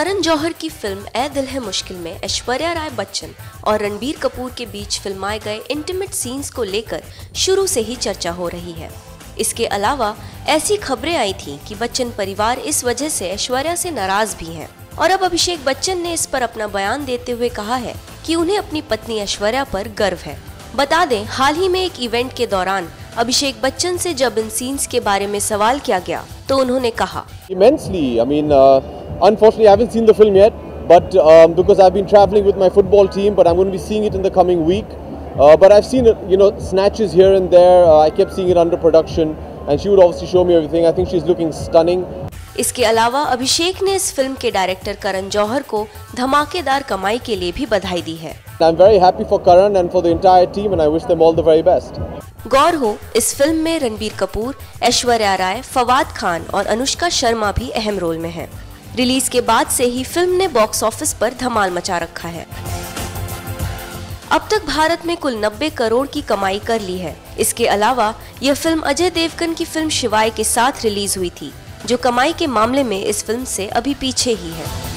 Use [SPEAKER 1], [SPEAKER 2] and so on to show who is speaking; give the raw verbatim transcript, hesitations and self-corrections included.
[SPEAKER 1] करण जौहर की फिल्म ए दिल है मुश्किल में ऐश्वर्या राय बच्चन और रणबीर कपूर के बीच फिल्माए गए इंटीमेट सीन्स को लेकर शुरू से ही चर्चा हो रही है। इसके अलावा ऐसी खबरें आई थीं कि बच्चन परिवार इस वजह से ऐश्वर्या से नाराज भी हैं और अब अभिषेक बच्चन ने इस पर अपना बयान देते हुए कहा है कि उन्हें अपनी पत्नी ऐश्वर्या पर गर्व है। बता दें, हाल ही में एक इवेंट के दौरान अभिषेक बच्चन से जब इन सीन्स के बारे में सवाल किया गया तो उन्होंने कहा,
[SPEAKER 2] Immensely. I mean, uh, unfortunately, I haven't seen the film yet, but um, because I've been traveling with my football team, but I'm going to be seeing it in the coming week. Uh, but I've seen, you know, snatches here and there. Uh, I kept seeing it under production, and she would obviously show me everything. I think she's looking stunning.
[SPEAKER 1] इसके अलावा अभिषेक ने इस film के director Karan Johar को धमाकेदार कमाई के लिए भी बधाई दी है।
[SPEAKER 2] I'm very happy for Karan and for the entire team, and I wish them all the very best.
[SPEAKER 1] गौर हो, इस फिल्म में रणबीर कपूर, ऐश्वर्या राय, फवाद खान और अनुष्का शर्मा भी अहम रोल में हैं। रिलीज के बाद से ही फिल्म ने बॉक्स ऑफिस पर धमाल मचा रखा है। अब तक भारत में कुल नब्बे करोड़ की कमाई कर ली है। इसके अलावा यह फिल्म अजय देवगन की फिल्म शिवाय के साथ रिलीज हुई थी, जो कमाई के मामले में इस फिल्म से अभी पीछे ही है।